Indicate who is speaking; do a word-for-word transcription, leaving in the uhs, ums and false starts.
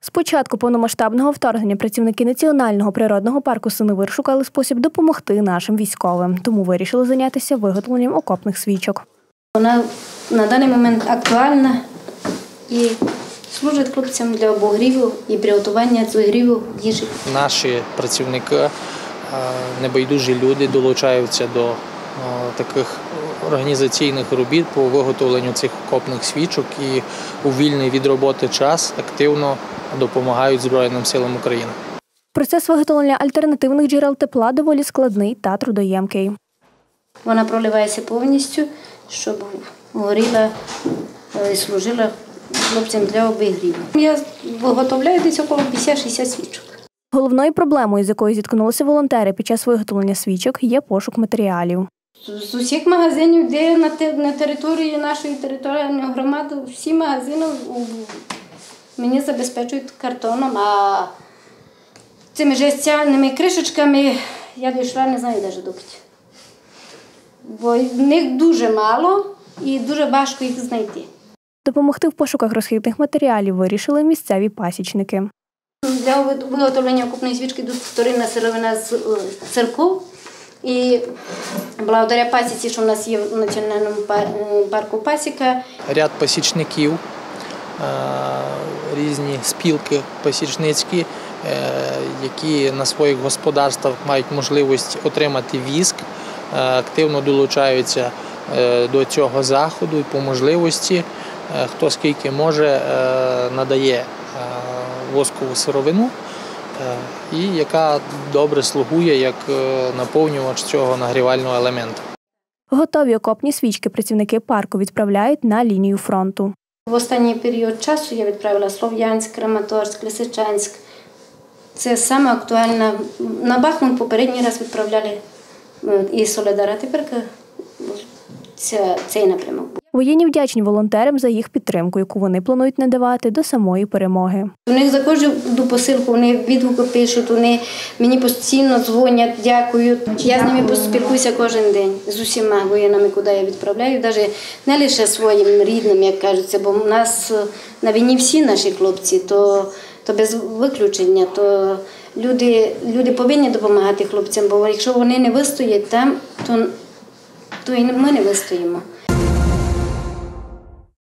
Speaker 1: З початку повномасштабного вторгнення працівники Національного природного парку Синевир шукали спосіб допомогти нашим військовим, тому вирішили зайнятися виготовленням окопних свічок.
Speaker 2: Вона на даний момент актуальна і служить хлопцям для обогріву і приготування зігріву їжі.
Speaker 3: Наші працівники, небайдужі люди долучаються до таких організаційних робіт по виготовленню цих окопних свічок і у вільний від роботи час активно допомагають Збройним силам України.
Speaker 1: Процес виготовлення альтернативних джерел тепла доволі складний та трудоємкий.
Speaker 2: Вона проливається повністю, щоб горіла і служила хлопцям для обігріву. Я виготовляю десь около п'ятдесят-шістдесят свічок.
Speaker 1: Головною проблемою, з якою зіткнулися волонтери під час виготовлення свічок, є пошук матеріалів.
Speaker 2: З усіх магазинів, де на території нашої територіальної громади, всі магазини мені забезпечують картоном, а цими жестяними кришечками я дійшла, не знаю навіть доки. Бо в них дуже мало і дуже важко їх знайти.
Speaker 1: Допомогти в пошуках розхідних матеріалів вирішили місцеві пасічники.
Speaker 2: Для виготовлення окопної свічки дуже вторинна сировина з церков. І благодаря пасіці, що в нас є в Національному парку пасіка.
Speaker 3: Ряд пасічників, різні спілки пасічницькі, які на своїх господарствах мають можливість отримати віск, активно долучаються до цього заходу і по можливості, хто скільки може, надає воскову сировину, і яка добре слугує як наповнювач цього нагрівального елементу.
Speaker 1: Готові окопні свічки працівники парку відправляють на лінію фронту.
Speaker 2: В останній період часу я відправила Слов'янськ, Краматорськ, Лисичанськ. Це саме актуально. На Бахмут попередній раз відправляли і Солидар, а тепер цей напрямок.
Speaker 1: Воєнні вдячні волонтерам за їх підтримку, яку вони планують надавати до самої перемоги.
Speaker 2: У них за кожну посилку вони відгуки пишуть, вони мені постійно дзвонять, дякують. Я з ними спілкуюся кожен день, з усіма воїнами, куди я відправляю, навіть не лише своїм рідним, як кажеться, бо у нас на війні всі наші хлопці, то, то без виключення, то люди, люди повинні допомагати хлопцям, бо якщо вони не вистоять там, то, то і ми не вистоїмо.